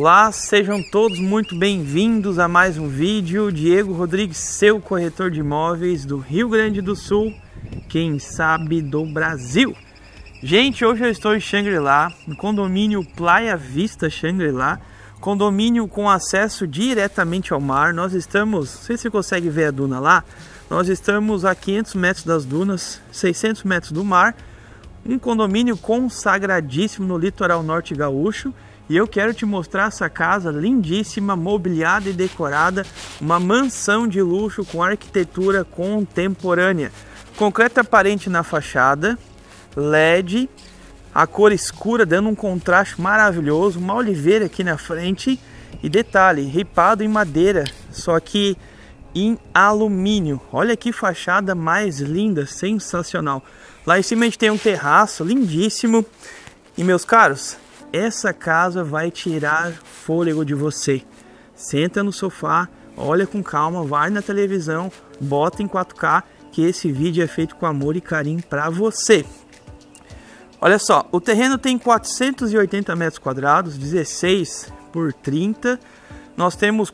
Olá, sejam todos muito bem-vindos a mais um vídeo. Diego Rodrigues, seu corretor de imóveis do Rio Grande do Sul, quem sabe do Brasil. Gente, hoje eu estou em Xangri-Lá, no condomínio Playa Vista Xangri-Lá, condomínio com acesso diretamente ao mar. Nós estamos, não sei se você consegue ver a duna lá, nós estamos a 500 metros das dunas, 600 metros do mar, um condomínio consagradíssimo no litoral norte gaúcho. E eu quero te mostrar essa casa lindíssima, mobiliada e decorada, uma mansão de luxo com arquitetura contemporânea. Concreto aparente na fachada, LED, a cor escura dando um contraste maravilhoso, uma oliveira aqui na frente e detalhe, ripado em madeira, só que em alumínio. Olha que fachada mais linda, sensacional. Lá em cima a gente tem um terraço lindíssimo e, meus caros, essa casa vai tirar fôlego de você. Senta no sofá, olha com calma, vai na televisão, bota em 4K, que esse vídeo é feito com amor e carinho para você. Olha só, o terreno tem 480 metros quadrados, 16 por 30. Nós temos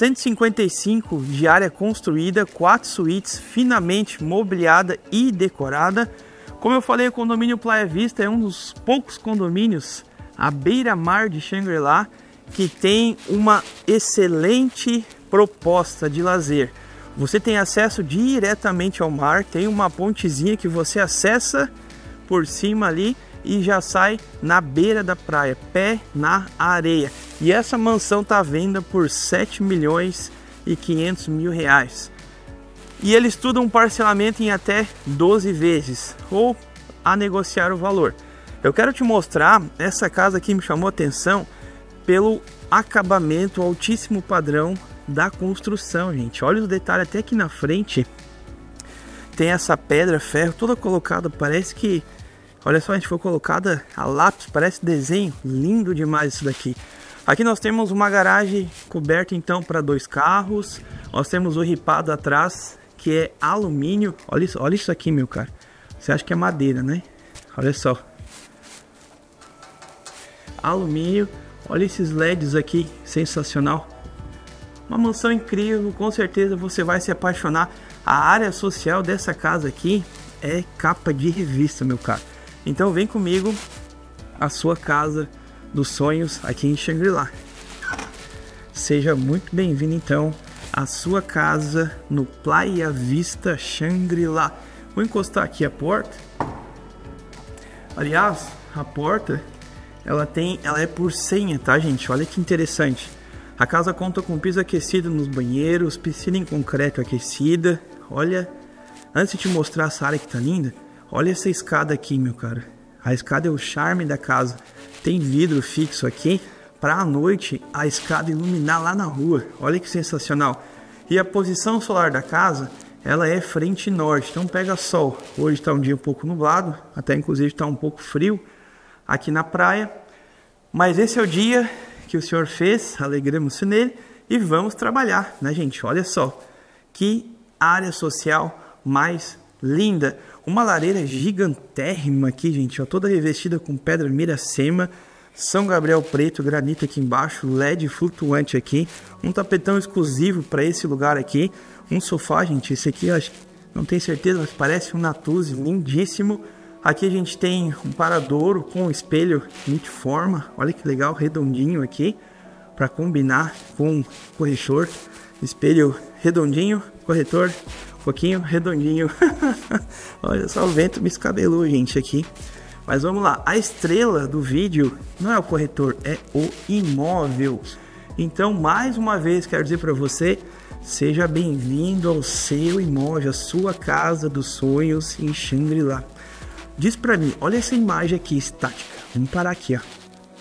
455 de área construída, 4 suítes finamente mobiliada e decorada. Como eu falei, o condomínio Playa Vista é um dos poucos condomínios à beira-mar de Xangri-Lá que tem uma excelente proposta de lazer. Você tem acesso diretamente ao mar, tem uma pontezinha que você acessa por cima ali e já sai na beira da praia, pé na areia. E essa mansão está à venda por 7.500.000 reais. E eles estudam um parcelamento em até 12 vezes ou a negociar o valor. Eu quero te mostrar, essa casa aqui me chamou a atenção pelo acabamento, altíssimo padrão da construção, gente. Olha os detalhes até aqui na frente. Tem essa pedra, ferro, toda colocada, parece que... Olha só, a gente foi colocada a lápis, parece desenho. Lindo demais isso daqui. Aqui nós temos uma garagem coberta então para 2 carros. Nós temos o ripado atrás, que é alumínio. Olha isso aqui, meu cara. Você acha que é madeira, né? Olha só. Alumínio, olha esses LEDs aqui, sensacional. Uma mansão incrível, com certeza você vai se apaixonar. A área social dessa casa aqui é capa de revista, meu caro. Então vem comigo, a sua casa dos sonhos aqui em Xangri-Lá. Seja muito bem-vindo então à sua casa no Playa Vista Xangri-Lá. Vou encostar aqui a porta. Aliás, a porta ela é por senha, tá, gente? Olha que interessante. A casa conta com piso aquecido nos banheiros, piscina em concreto aquecida. Olha, antes de te mostrar essa área que tá linda, olha essa escada aqui, meu cara. A escada é o charme da casa. Tem vidro fixo aqui para à noite a escada iluminar lá na rua. Olha que sensacional. E a posição solar da casa, ela é frente norte, então pega sol. Hoje está um dia um pouco nublado, até inclusive está um pouco frio aqui na praia, mas esse é o dia que o Senhor fez, alegremos-se nele e vamos trabalhar, né, gente? Olha só, que área social mais linda, uma lareira gigantérrima aqui, gente, ó, toda revestida com pedra Miracema, São Gabriel preto, granito aqui embaixo, LED flutuante aqui, um tapetão exclusivo para esse lugar aqui, um sofá, gente, esse aqui eu acho, não tenho certeza, mas parece um Natuzzi, lindíssimo. Aqui a gente tem um paradouro com espelho multiforma, olha que legal, redondinho aqui, para combinar com o corretor. Espelho redondinho, corretor, um pouquinho redondinho. Olha só, o vento me escabelou, gente, aqui. Mas vamos lá, a estrela do vídeo não é o corretor, é o imóvel. Então, mais uma vez, quero dizer para você, seja bem-vindo ao seu imóvel, a sua casa dos sonhos em Xangri-Lá. Diz pra mim, olha essa imagem aqui estática, vamos parar aqui, ó.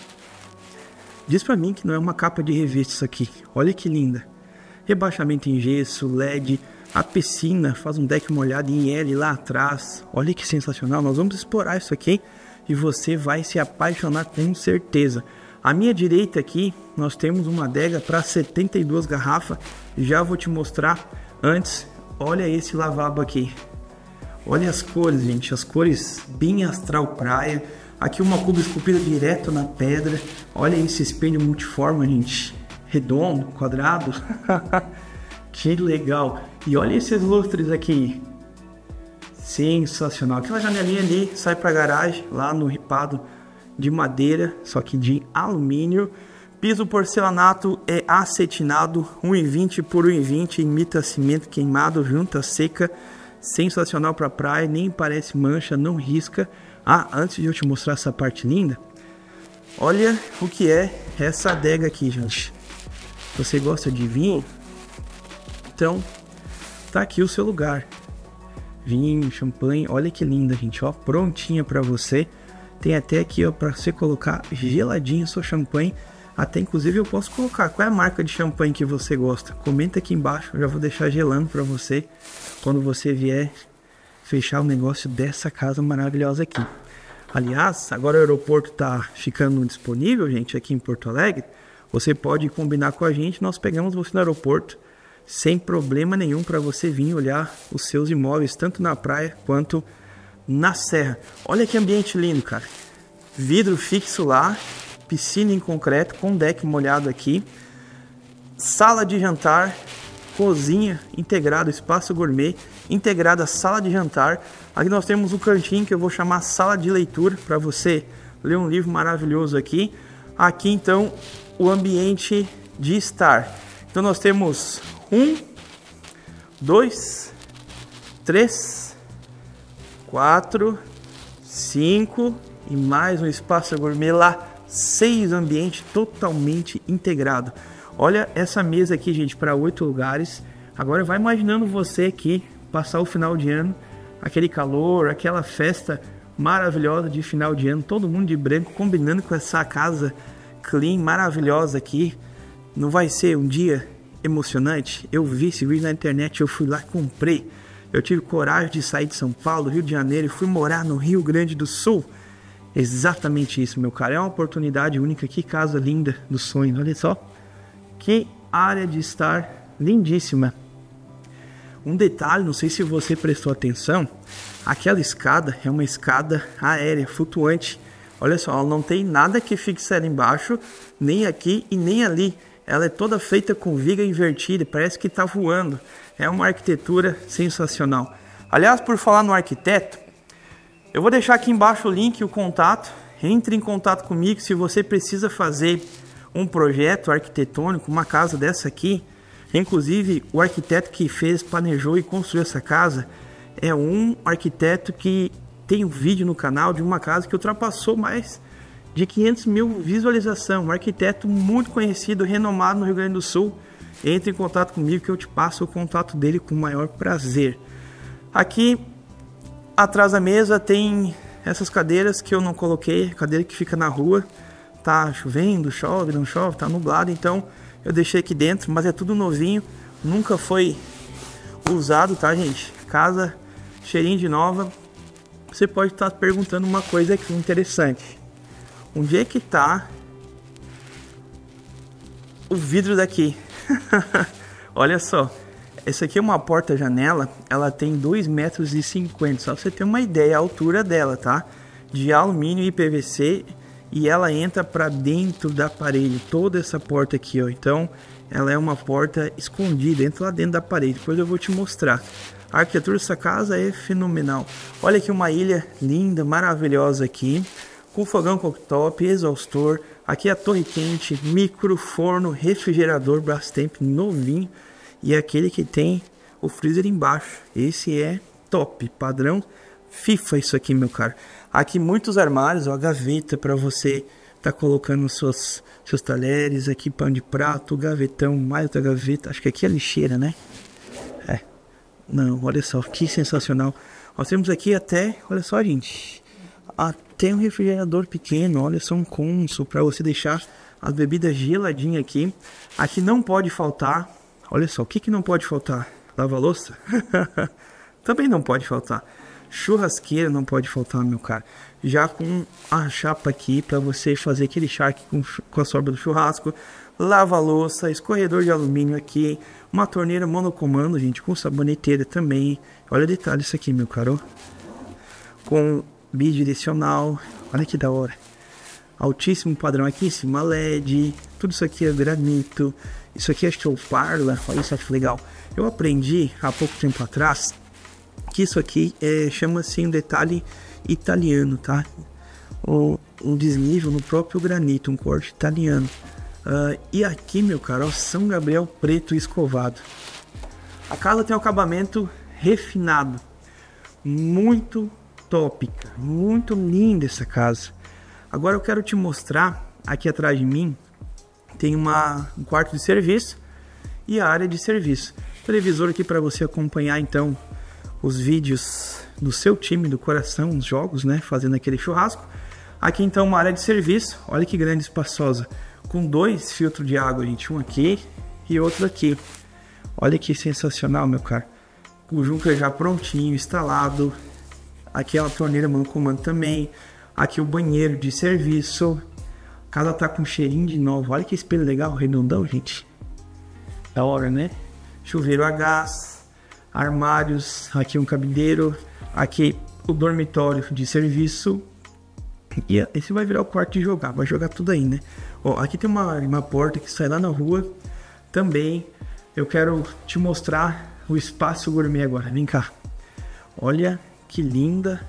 Diz pra mim que não é uma capa de revista isso aqui, olha que linda. Rebaixamento em gesso, LED, a piscina, faz um deck molhado em L lá atrás. Olha que sensacional, nós vamos explorar isso aqui e você vai se apaixonar com certeza. À minha direita aqui, nós temos uma adega para 72 garrafas, já vou te mostrar. Antes, olha esse lavabo aqui. Olha as cores, gente, as cores bem astral praia, Aqui uma cuba esculpida direto na pedra. Olha esse espelho multiforme, gente. Redondo, quadrado. Que legal. E olha esses lustres aqui. Sensacional. Aquela janelinha ali sai para a garagem, lá no ripado de madeira, só que de alumínio. Piso porcelanato é acetinado, 1,20 por 1,20, imita cimento queimado, junta seca. Sensacional para praia, nem parece mancha, não risca. Ah, antes de eu te mostrar essa parte linda, olha o que é essa adega aqui, gente. Você gosta de vinho? Então, tá aqui o seu lugar. Vinho, champanhe, olha que linda, gente, ó, prontinha para você. Tem até aqui, ó, para você colocar geladinho seu champanhe. Até inclusive eu posso colocar. Qual é a marca de champanhe que você gosta? Comenta aqui embaixo, eu já vou deixar gelando para você quando você vier fechar o negócio dessa casa maravilhosa aqui. Aliás, agora o aeroporto tá ficando disponível, gente, aqui em Porto Alegre. Você pode combinar com a gente, nós pegamos você no aeroporto sem problema nenhum para você vir olhar os seus imóveis, tanto na praia quanto na serra. Olha que ambiente lindo, cara. Vidro fixo lá, piscina em concreto com deck molhado aqui, sala de jantar, cozinha integrado, espaço gourmet, integrada sala de jantar. Aqui nós temos um cantinho que eu vou chamar sala de leitura para você ler um livro maravilhoso aqui. Aqui então o ambiente de estar. Então nós temos 1, 2, 3, 4, 5 e mais um espaço gourmet lá. 6 ambientes totalmente integrado. Olha essa mesa aqui, gente, para 8 lugares. Agora vai imaginando você aqui passar o final de ano, aquele calor, aquela festa maravilhosa de final de ano, todo mundo de branco, combinando com essa casa clean maravilhosa aqui. Não vai ser um dia emocionante? Eu vi esse vídeo na internet, eu fui lá, comprei. Eu tive coragem de sair de São Paulo, Rio de Janeiro, e fui morar no Rio Grande do Sul. Exatamente isso, meu cara. É uma oportunidade única. Que casa linda do sonho. Olha só. Que área de estar lindíssima. Um detalhe, não sei se você prestou atenção. Aquela escada é uma escada aérea, flutuante. Olha só, ela não tem nada que fixe ela embaixo, nem aqui e nem ali. Ela é toda feita com viga invertida, parece que está voando. É uma arquitetura sensacional. Aliás, por falar no arquiteto, eu vou deixar aqui embaixo o link e o contato. Entre em contato comigo se você precisa fazer um projeto arquitetônico, uma casa dessa aqui. Inclusive, o arquiteto que fez, planejou e construiu essa casa é um arquiteto que tem um vídeo no canal de uma casa que ultrapassou mais de 500 mil visualizações. Um arquiteto muito conhecido, renomado no Rio Grande do Sul. Entre em contato comigo que eu te passo o contato dele com o maior prazer. Aqui atrás da mesa tem essas cadeiras que eu não coloquei, cadeira que fica na rua. Tá chovendo, chove, não chove, tá nublado, então eu deixei aqui dentro, mas é tudo novinho, nunca foi usado, tá, gente? Casa cheirinho de nova. Você pode estar perguntando uma coisa aqui interessante. Onde é que tá o vidro daqui? Olha só. Essa aqui é uma porta-janela, ela tem 2,50 metros, só pra você ter uma ideia a altura dela, tá? De alumínio e PVC, e ela entra para dentro da parede, toda essa porta aqui, ó. Então, ela é uma porta escondida, entra lá dentro da parede, depois eu vou te mostrar. A arquitetura dessa casa é fenomenal. Olha aqui uma ilha linda, maravilhosa aqui, com fogão cooktop, exaustor, aqui a torre quente, micro, forno, refrigerador Brastemp novinho. E aquele que tem o freezer embaixo. Esse é top, padrão FIFA isso aqui, meu caro. Aqui muitos armários, ó, gaveta para você tá colocando seus talheres. Aqui pano de prato, gavetão, mais outra gaveta. Acho que aqui é lixeira, né? É. Não, olha só, que sensacional. Nós temos aqui até, olha só, gente. Até um refrigerador pequeno, olha só, um cônsul para você deixar as bebidas geladinhas aqui. Aqui não pode faltar. Olha só, o que não pode faltar? Lava-louça? Também não pode faltar. Churrasqueira não pode faltar, meu cara. Já com a chapa aqui para você fazer aquele charque com a sobra do churrasco. Lava-louça, escorredor de alumínio aqui. Uma torneira monocomando, gente, com saboneteira também. Olha o detalhe isso aqui, meu caro. Com bidirecional. Olha que da hora. Altíssimo padrão aqui em cima, LED. Tudo isso aqui é granito. Isso aqui acho que é o Parla. Olha só que legal. Eu aprendi há pouco tempo atrás que isso aqui chama-se um detalhe italiano, tá? Um desnível no próprio granito, um corte italiano. E aqui, meu caro, ó, São Gabriel preto escovado. A casa tem um acabamento refinado, muito top, cara. Muito linda essa casa. Agora eu quero te mostrar, aqui atrás de mim tem um quarto de serviço e a área de serviço. Televisor aqui para você acompanhar então os vídeos do seu time do coração, os jogos, né, fazendo aquele churrasco. Aqui então uma área de serviço, olha que grande, espaçosa, com 2 filtros de água, gente, um aqui e outro aqui. Olha que sensacional, meu caro. O Junker já prontinho, instalado. Aqui é a torneira mano comando também. Aqui o banheiro de serviço. A casa tá com cheirinho de novo. Olha que espelho legal, redondão, gente. Da hora, né? Chuveiro a gás. Armários. Aqui um cabideiro. Aqui o dormitório de serviço. E esse vai virar o quarto de jogar. Vai jogar tudo aí, né? Ó, aqui tem uma porta que sai lá na rua. Também eu quero te mostrar o espaço gourmet agora. Vem cá. Olha que linda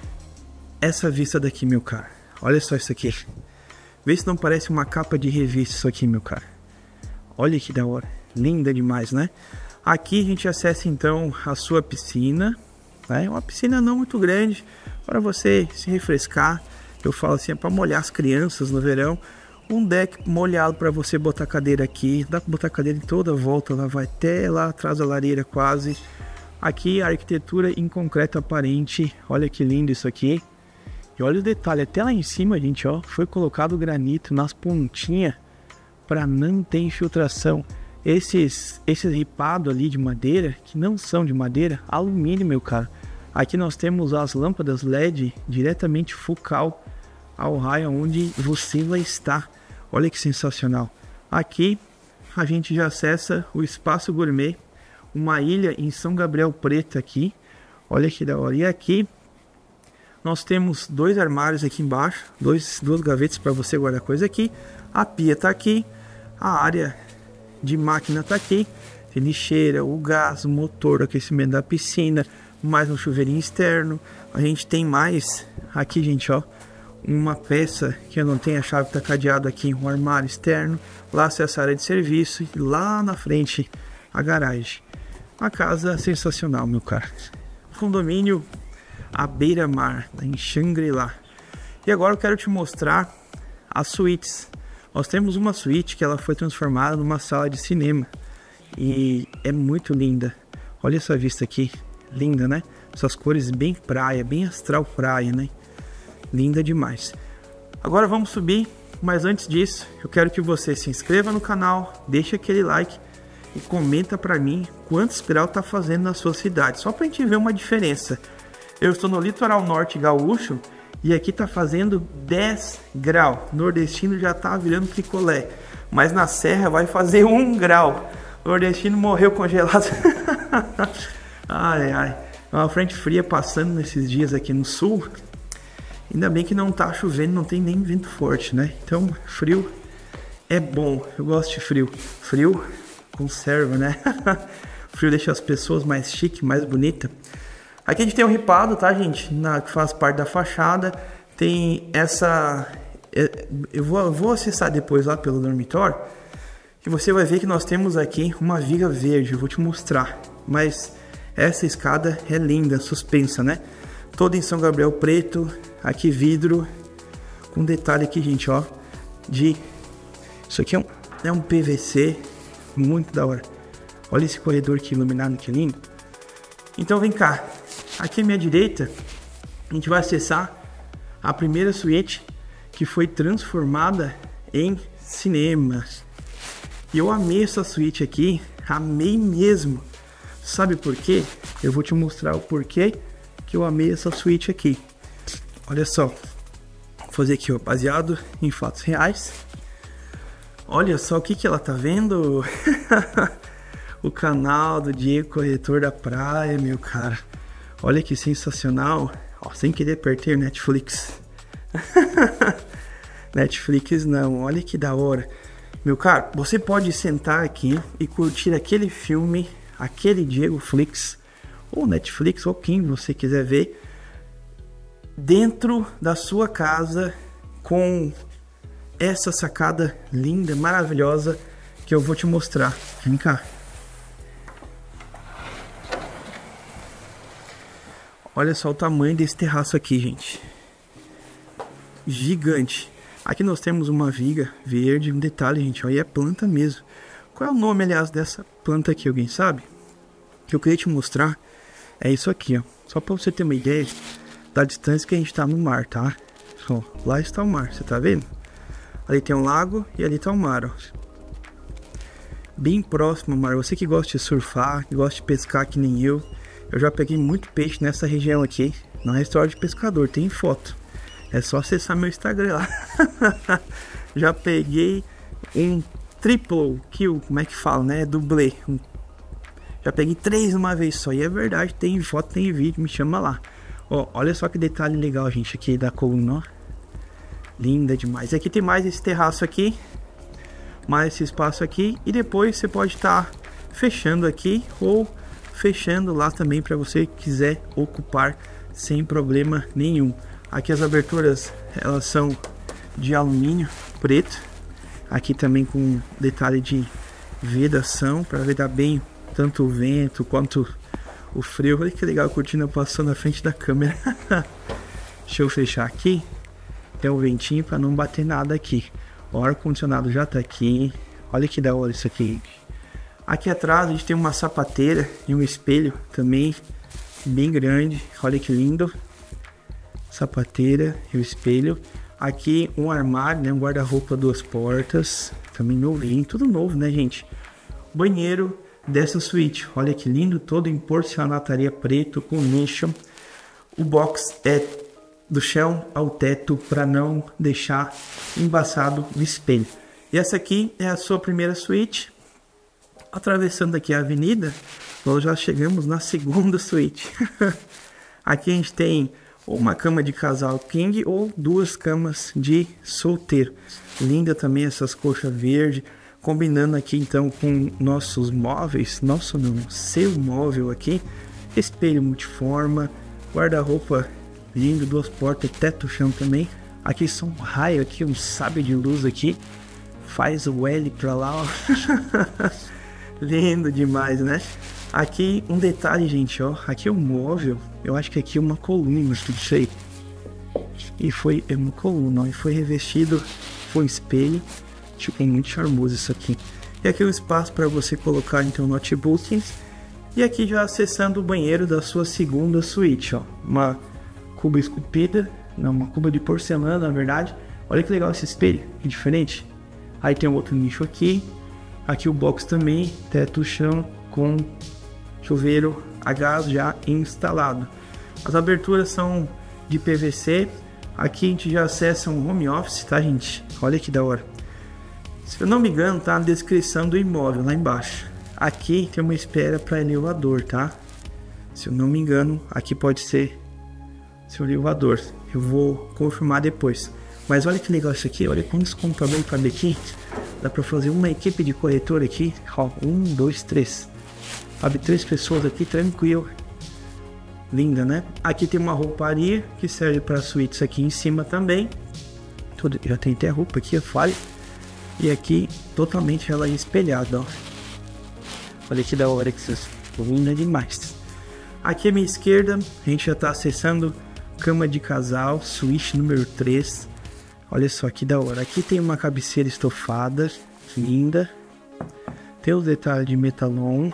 essa vista daqui, meu cara. Olha só isso aqui. Vê se não parece uma capa de revista isso aqui, meu cara. Olha que da hora. Linda demais, né? Aqui a gente acessa então a sua piscina, né? Uma piscina não muito grande para você se refrescar. Eu falo assim, é para molhar as crianças no verão. Um deck molhado para você botar a cadeira aqui. Dá para botar a cadeira em toda a volta. Ela vai até lá atrás da lareira quase. Aqui a arquitetura em concreto aparente. Olha que lindo isso aqui. E olha o detalhe. Até lá em cima, gente, ó, foi colocado granito nas pontinhas para não ter infiltração. Esses ripados ali de madeira, que não são de madeira, alumínio, meu cara. Aqui nós temos as lâmpadas LED diretamente focal ao raio onde você vai estar. Olha que sensacional. Aqui a gente já acessa o espaço gourmet, uma ilha em São Gabriel Preto aqui. Olha que da hora. E aqui nós temos 2 armários aqui embaixo, duas gavetas para você guardar coisa aqui. A pia tá aqui, a área de máquina tá aqui. Tem lixeira, o gás, o motor, o aquecimento da piscina, mais um chuveirinho externo. A gente tem mais aqui, gente, ó, uma peça que eu não tenho a chave, tá cadeado aqui, um armário externo. Lá acessa a área de serviço e lá na frente a garagem. Uma casa sensacional, meu cara. Condomínio à beira-mar, em Xangri-Lá. E agora eu quero te mostrar as suítes. Nós temos uma suíte que ela foi transformada numa sala de cinema e é muito linda. Olha essa vista aqui, linda, né? Essas cores bem praia, bem astral praia, né? Linda demais. Agora vamos subir, mas antes disso, eu quero que você se inscreva no canal, deixe aquele like e comenta pra mim quantos graus tá fazendo na sua cidade, só pra gente ver uma diferença. Eu estou no litoral norte gaúcho e aqui tá fazendo 10 graus. Nordestino já tá virando picolé, mas na serra vai fazer 1 grau. Nordestino morreu congelado. Ai, ai. Uma frente fria passando nesses dias aqui no sul. Ainda bem que não tá chovendo, não tem nem vento forte, né? Então, frio é bom. Eu gosto de frio. Frio conserva, né? Frio deixa as pessoas mais chique, mais bonita. Aqui a gente tem um ripado, tá, gente? Que faz parte da fachada. Tem essa... Eu vou acessar depois lá pelo dormitório. E você vai ver que nós temos aqui uma viga verde. Eu vou te mostrar. Mas essa escada é linda, suspensa, né? Toda em São Gabriel Preto. Aqui vidro. Com detalhe aqui, gente, ó. Isso aqui é um PVC. Muito da hora. Olha esse corredor aqui iluminado, que lindo. Então vem cá. Aqui à minha direita, a gente vai acessar a primeira suíte que foi transformada em cinema. E eu amei essa suíte aqui, amei mesmo. Sabe por quê? Eu vou te mostrar o porquê que eu amei essa suíte aqui. Olha só, vou fazer aqui, ó, baseado em fatos reais. Olha só o que ela tá vendo. O canal do Diego Corretor da Praia, meu cara. Olha que sensacional. Ó, sem querer perder Netflix. Netflix não, olha que da hora. Meu caro, você pode sentar aqui e curtir aquele filme, aquele Diego Flix, ou Netflix, ou quem você quiser ver, dentro da sua casa, com essa sacada linda, maravilhosa, que eu vou te mostrar. Vem cá. Olha só o tamanho desse terraço aqui, gente. Gigante. Aqui nós temos uma viga verde, um detalhe, gente, olha, é planta mesmo. Qual é o nome, aliás, dessa planta aqui, alguém sabe? Que eu queria te mostrar é isso aqui, ó. Só para você ter uma ideia da distância que a gente tá no mar, tá? Ó, lá está o mar, você tá vendo? Ali tem um lago e ali tá o mar, ó. Bem próximo ao mar. Você que gosta de surfar, que gosta de pescar que nem eu já peguei muito peixe nessa região aqui. Não é história de pescador, tem foto. É só acessar meu Instagram lá. Já peguei um triple kill, como é que fala, né? Dublê. Já peguei 3 uma vez só. E é verdade, tem foto, tem vídeo, me chama lá. Ó, olha só que detalhe legal, gente, aqui da coluna, ó. Linda demais. Aqui tem mais esse terraço aqui. Mais esse espaço aqui. E depois você pode estar fechando aqui ou fechando lá também para você quiser ocupar sem problema nenhum. Aqui as aberturas, elas são de alumínio preto. Aqui também com detalhe de vedação para vedar bem tanto o vento quanto o frio. Olha que legal, a cortina passou na frente da câmera. Deixa eu fechar aqui. Tem um ventinho para não bater nada aqui. O ar-condicionado já tá aqui. Olha que da hora isso aqui. Aqui atrás a gente tem uma sapateira e um espelho também bem grande. Olha que lindo. Sapateira e o espelho. Aqui um armário, né? Um guarda-roupa 2 portas. Também novinho, tudo novo, né, gente? Banheiro dessa suíte. Olha que lindo, todo em porcelanato preto com nicho. O box é do chão ao teto para não deixar embaçado o espelho. E essa aqui é a sua primeira suíte. Atravessando aqui a avenida, nós já chegamos na segunda suíte. Aqui a gente tem uma cama de casal king ou 2 camas de solteiro. Linda também essas coxas verdes, combinando aqui então com nossos móveis, nosso não, seu móvel aqui. Espelho multiforma, guarda-roupa lindo, 2 portas, teto chão também. Aqui são um raio aqui, um sábio de luz aqui. Faz o L pra lá, ó. Lindo demais, né? Aqui um detalhe, gente, ó. Aqui é um móvel. Eu acho que aqui é uma coluna, tudo isso aí. E foi uma coluna, ó. E foi revestido com espelho. Tipo, é muito charmoso isso aqui. E aqui é um espaço para você colocar então notebook. E aqui já acessando o banheiro da sua segunda suíte, ó. Uma cuba esculpida. Não, uma cuba de porcelana, na verdade. Olha que legal esse espelho, que diferente. Aí tem um outro nicho aqui. Aqui o box também, teto chão com chuveiro a gás já instalado. As aberturas são de PVC. Aqui a gente já acessa um home office, tá, gente? Olha que da hora. Se eu não me engano, tá na descrição do imóvel lá embaixo. Aqui tem uma espera para elevador, tá? Se eu não me engano, aqui pode ser seu elevador. Eu vou confirmar depois. Mas olha que legal isso aqui, olha quantos computadores cabe aqui. Dá pra fazer uma equipe de corretor aqui. Ó, 1, 2, 3. Cabe 3 pessoas aqui, tranquilo. Linda, né? Aqui tem uma rouparia que serve para suítes aqui em cima também. Tudo, já tem até roupa aqui, eu falei. E aqui totalmente ela espelhada, ó. Olha que da hora que vocês... Linda demais. Aqui à minha esquerda, a gente já tá acessando cama de casal, suíte número 3. Olha só que da hora. Aqui tem uma cabeceira estofada, linda. Tem os detalhes de metalon.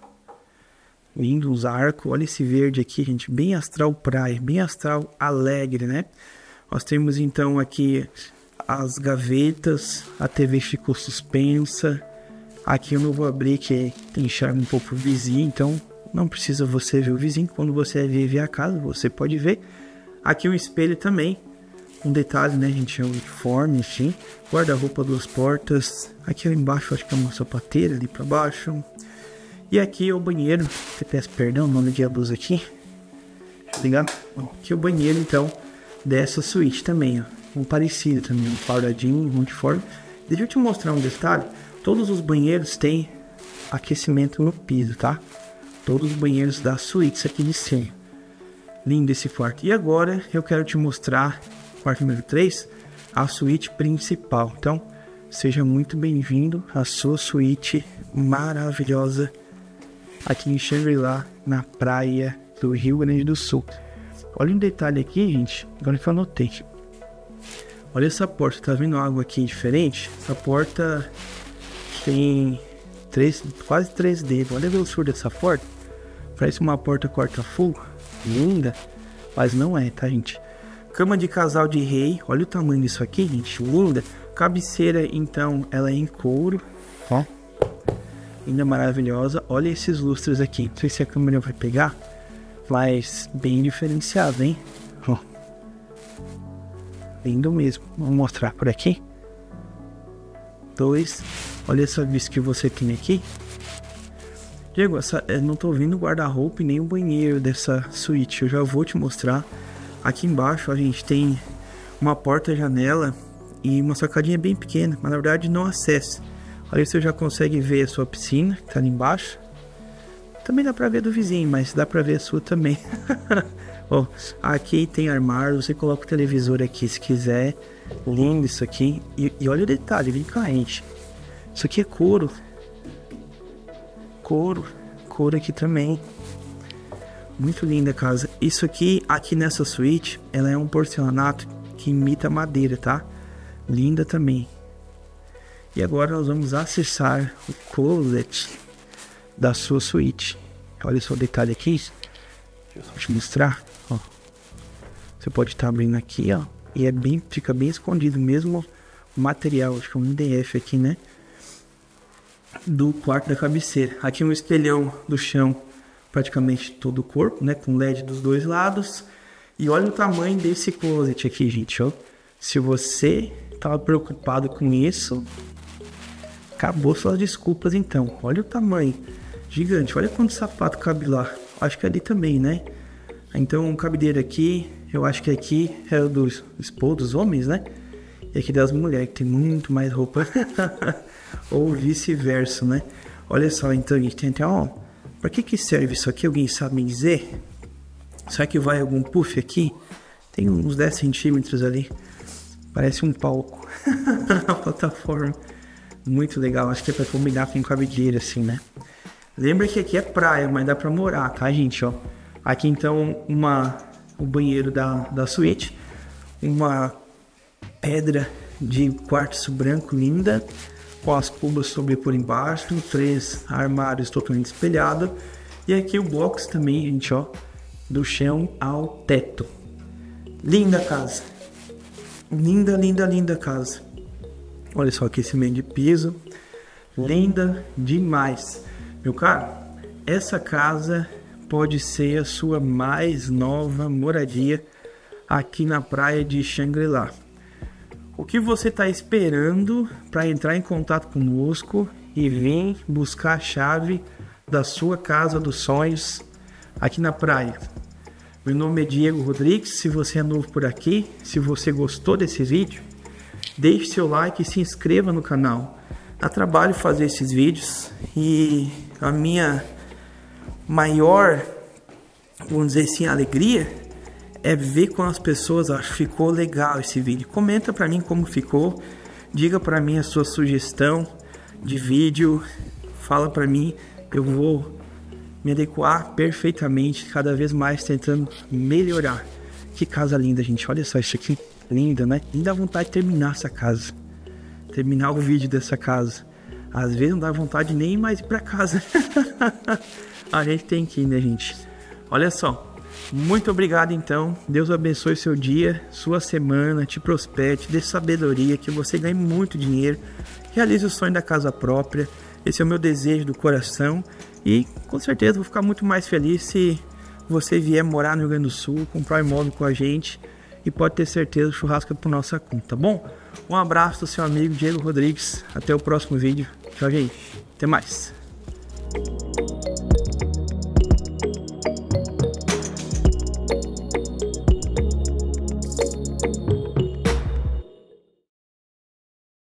Lindo, os arcos. Olha esse verde aqui, gente. Bem astral praia, bem astral alegre, né? Nós temos então aqui as gavetas. A TV ficou suspensa. Aqui eu não vou abrir, que tem charme um pouco pro vizinho. Então não precisa você ver o vizinho. Quando você ver a casa, você pode ver. Aqui o espelho também. Um detalhe, né, gente, é o uniforme, enfim. Guarda-roupa 2 portas. Aqui embaixo, acho que é uma sapateira ali pra baixo. E aqui é o banheiro. Eu peço perdão, não liguei a luz aqui. Tá ligado? Aqui é o banheiro, então, dessa suíte também, ó. Um parecido também, um quadradinho, multiforme. Deixa eu te mostrar um detalhe. Todos os banheiros têm aquecimento no piso, tá? Todos os banheiros da suíte aqui de cima. Lindo esse quarto. E agora eu quero te mostrar, quarto número 3, a suíte principal. Então, seja muito bem-vindo à sua suíte maravilhosa aqui em Xangri-Lá, na praia do Rio Grande do Sul. Olha um detalhe aqui, gente, agora que eu anotei. Olha essa porta, tá vendo água aqui diferente? Essa porta tem quase 3 dedos. Olha a grossura dessa porta. Parece uma porta corta-fogo. Linda, mas não é, tá, gente? Cama de casal de rei. Olha o tamanho disso aqui, gente. Linda. Cabeceira, então, ela é em couro. Ó. Linda, maravilhosa. Olha esses lustres aqui. Não sei se a câmera vai pegar, mas bem diferenciado, hein? Ó. Lindo mesmo. Vamos mostrar por aqui. 2. Olha essa vista que você tem aqui. Diego, eu não tô vendo o guarda-roupa e nem o banheiro dessa suíte. Eu já vou te mostrar. Aqui embaixo a gente tem uma porta-janela e uma sacadinha bem pequena, mas na verdade não acessa. Olha, você já consegue ver a sua piscina, que tá ali embaixo. Também dá pra ver do vizinho, mas dá pra ver a sua também. Ó, aqui tem armário, você coloca o televisor aqui se quiser. Lindo isso aqui. E olha o detalhe, vem cá, gente. Isso aqui é couro. Couro aqui também. Muito linda a casa. Isso aqui nessa suíte, ela é um porcelanato que imita madeira, tá? Linda também. E agora nós vamos acessar o closet da sua suíte. Olha só o detalhe aqui. Deixa eu só te mostrar. Ó. Você pode estar abrindo aqui, ó. E fica bem escondido mesmo o material. Acho que é um MDF aqui, né? Do quarto da cabeceira. Aqui um espelhão do chão, praticamente todo o corpo, né? Com LED dos dois lados. E olha o tamanho desse closet aqui, gente, ó. Se você estava preocupado com isso, acabou suas desculpas então. Olha o tamanho. Gigante. Olha quanto sapato cabe lá. Acho que ali também, né? Então, cabideira aqui. Eu acho que aqui é o dos homens, né? E aqui das mulheres, que tem muito mais roupa. Ou vice-versa, né? Olha só, então, a gente tem até, ó. Pra que serve isso aqui? Alguém sabe me dizer? Será que vai algum puff aqui? Tem uns 10 centímetros ali. Parece um palco. A plataforma. Muito legal. Acho que é pra combinar com cabideira, assim, né? Lembra que aqui é praia, mas dá pra morar, tá, gente? Ó. Aqui, então, o banheiro da suíte. Uma pedra de quartzo branco linda, com as cubas sobre por embaixo, 3 armários totalmente espelhados. E aqui o box também, gente, ó, do chão ao teto. Linda casa. Linda, linda, linda casa. Olha só o aquecimento de piso. Linda demais. Meu caro, essa casa pode ser a sua mais nova moradia aqui na praia de Xangri-Lá. O que você está esperando para entrar em contato conosco e vir buscar a chave da sua casa dos sonhos aqui na praia? Meu nome é Diego Rodrigues. Se você é novo por aqui, se você gostou desse vídeo, deixe seu like e se inscreva no canal. Dá trabalho fazer esses vídeos e a minha maior, vamos dizer assim, alegria é ver com as pessoas, acho que ficou legal esse vídeo. Comenta pra mim como ficou, diga pra mim a sua sugestão de vídeo, fala pra mim, eu vou me adequar perfeitamente, cada vez mais tentando melhorar. Que casa linda, gente, olha só isso aqui, linda, né? Nem dá vontade de terminar essa casa, terminar o vídeo dessa casa. Às vezes não dá vontade nem mais ir pra casa. A gente tem que ir, né, gente? Olha só. Muito obrigado, então. Deus abençoe seu dia, sua semana, te prospere, te dê sabedoria, que você ganhe muito dinheiro, realize o sonho da casa própria. Esse é o meu desejo do coração. E com certeza vou ficar muito mais feliz se você vier morar no Rio Grande do Sul, comprar um imóvel com a gente. E pode ter certeza, o churrasco é por nossa conta, tá bom? Um abraço do seu amigo Diego Rodrigues. Até o próximo vídeo. Tchau, gente. Até mais.